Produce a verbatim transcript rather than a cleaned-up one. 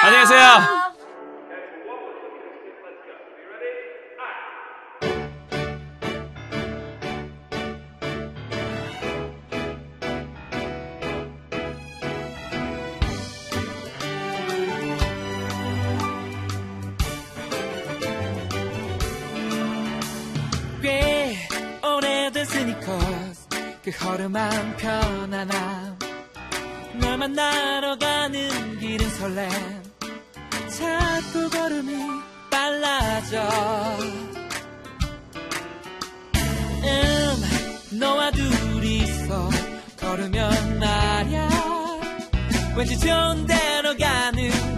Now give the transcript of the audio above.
안녕히 계세요. 꽤 오래된 스니커스 그 허름한 편안함 널 만나러 가는 길은 설렘 자꾸 걸음이 빨라져 음 너와 둘이서 걸으면 말야 왠지 좋은 데로 가는